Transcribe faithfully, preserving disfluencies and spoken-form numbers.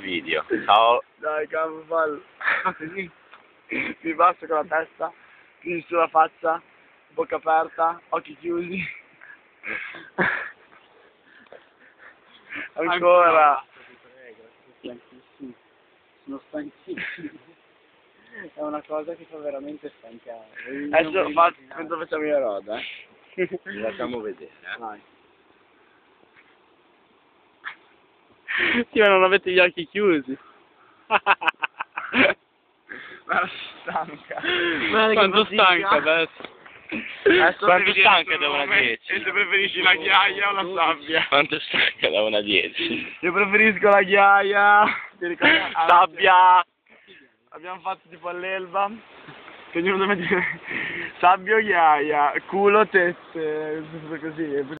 video. Ciao. Dai, campo, fallo. Così. Mi basso con la testa, chiudi sulla faccia, bocca aperta, occhi chiusi. Ancora. Stanchissimo. Sono stanchissimo. È una cosa che fa veramente stancare. Adesso fa, mentre facciamo io roda, eh. Vi lasciamo vedere, eh. Vai. Sì, ma non avete gli occhi chiusi. Ma stanca. Quanto stanca adesso? Adesso Quanto devi stanca dire da una a come- dieci? E se preferisci la ghiaia o la sabbia? Quanto è stanca da una a dieci? Io preferisco la ghiaia. Ti ricordi? Ah, Sabbia! Abbiamo fatto tipo all'Elba. Che ognuno deve dire sabbia o ghiaia, culo, tette, così.